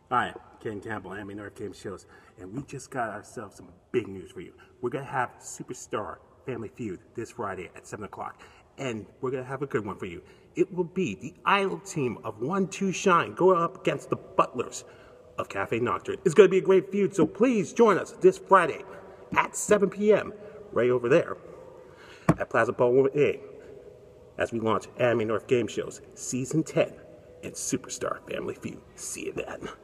Hi, Ken Campbell, Anime North Game Shows, and we just got ourselves some big news for you. We're going to have Superstar Family Feud this Friday at 7 o'clock, and we're going to have a good one for you. It will be the idol team of 1-2 Shine going up against the Butlers of Cafe Nocturne. It's going to be a great feud, so please join us this Friday at 7 p.m. right over there at Plaza Ballroom A as we launch Anime North Game Shows Season 10 and Superstar Family Feud. See you then.